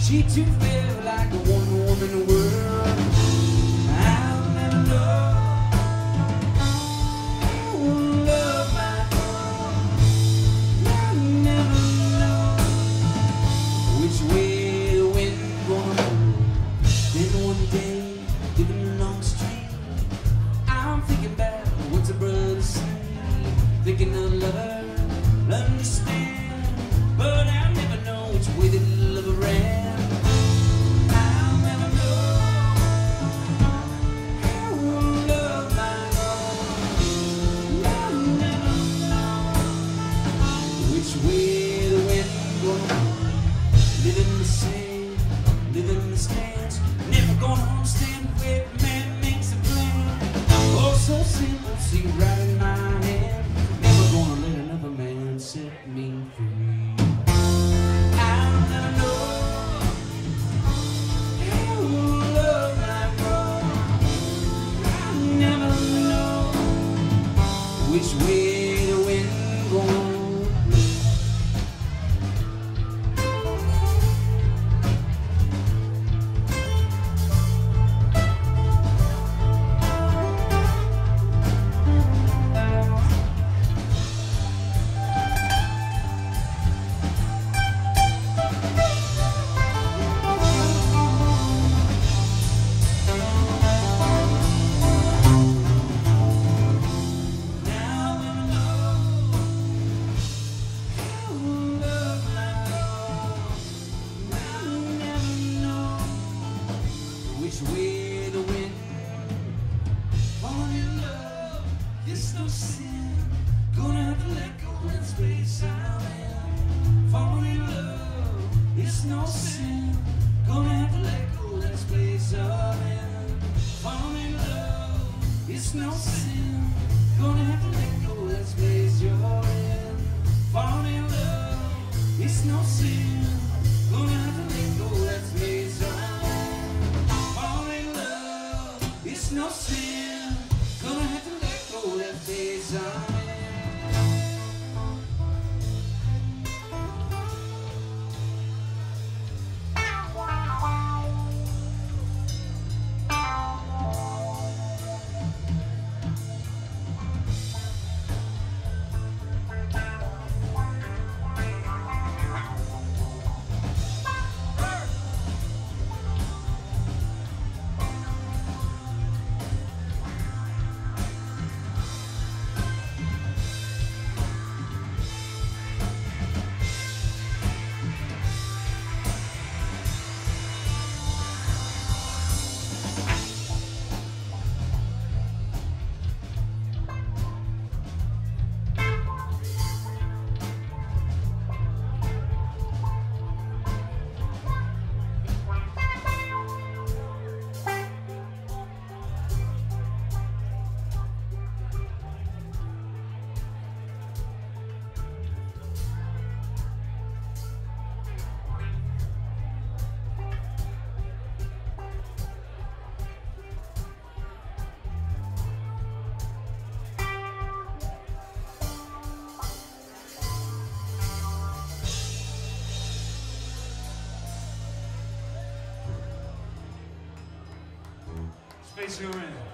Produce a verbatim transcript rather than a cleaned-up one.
She too felt like the one woman in the world. I'll never know. I won't love my girl. I'll never know which way the wind gonna blow. Then one day, living along the street, I'm thinking about what's a brother say. Thinking of lover, understand, but I'll never know which way the lover ran. So simple, see right in my hand. Never gonna let another man set me free. I'll never know how to love my girl. I'll never know which way the wind gonna way the wind. Falling in love, it's no sin. Gonna have to let go that space I'm in. Falling in love, it's no sin. Gonna have to let go that space I'm in. Falling in love, it's no sin. Gonna have to let go that space you're in. Falling in love, it's no sin. Gonna have to let go that space you're in. It's no sin, gonna have to let go that phase I'm in. Space you're in.